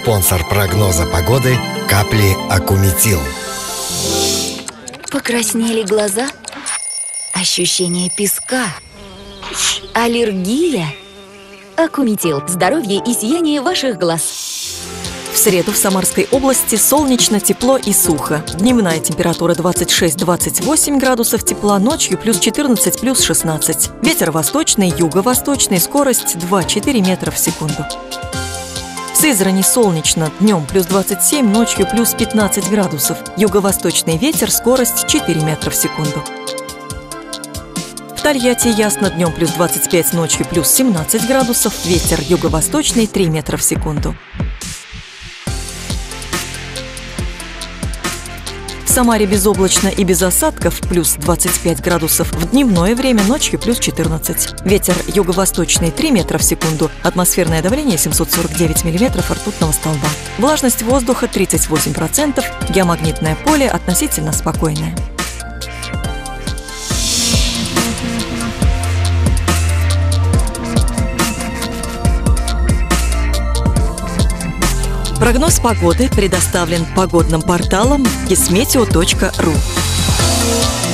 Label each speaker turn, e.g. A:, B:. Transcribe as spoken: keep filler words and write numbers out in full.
A: Спонсор прогноза погоды – капли Акуметил.
B: Покраснели глаза? Ощущение песка? Аллергия? Акуметил. Здоровье и сияние ваших глаз.
C: В среду в Самарской области солнечно, тепло и сухо. Дневная температура двадцать шесть — двадцать восемь градусов тепла, ночью плюс четырнадцать, плюс шестнадцать. Ветер восточный, юго-восточный, скорость два — четыре метра в секунду. В Сызрани солнечно, днем плюс двадцать семь, ночью плюс пятнадцать градусов. Юго-восточный ветер, скорость четыре метра в секунду. В Тольятти ясно, днем плюс двадцать пять, ночью плюс семнадцать градусов, ветер юго-восточный три метра в секунду. В Самаре безоблачно и без осадков, плюс двадцать пять градусов, в дневное время, ночью плюс четырнадцать. Ветер юго-восточный три метра в секунду, атмосферное давление семьсот сорок девять миллиметров ртутного столба. Влажность воздуха тридцать восемь процентов, геомагнитное поле относительно спокойное. Прогноз погоды предоставлен погодным порталом кисметео точка ру.